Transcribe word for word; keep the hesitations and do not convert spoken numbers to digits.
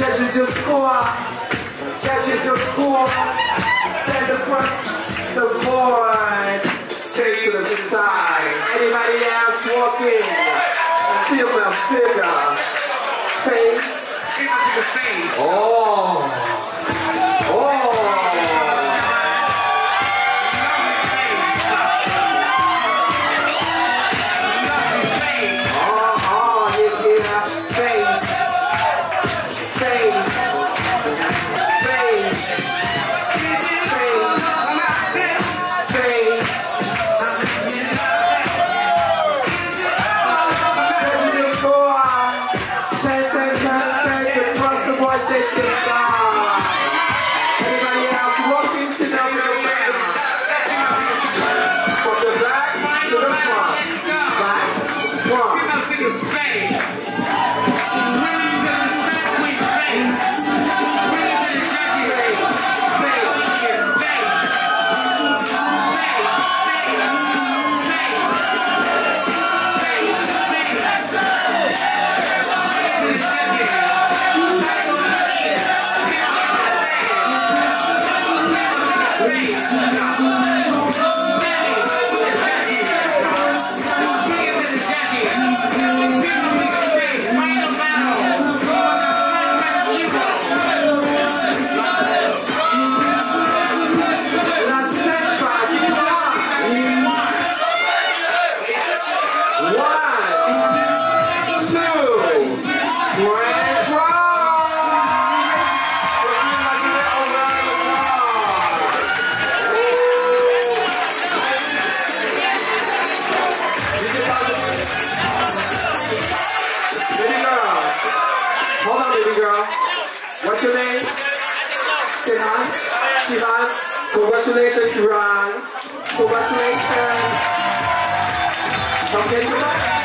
Judges your score. Judges your score. Then the first the board. Stay to the side. Anybody else walking? Feel my figure. Face. Oh. Oh. What's your name? Kiran? Kiran? Congratulations, Kiran. Congratulations. Okay,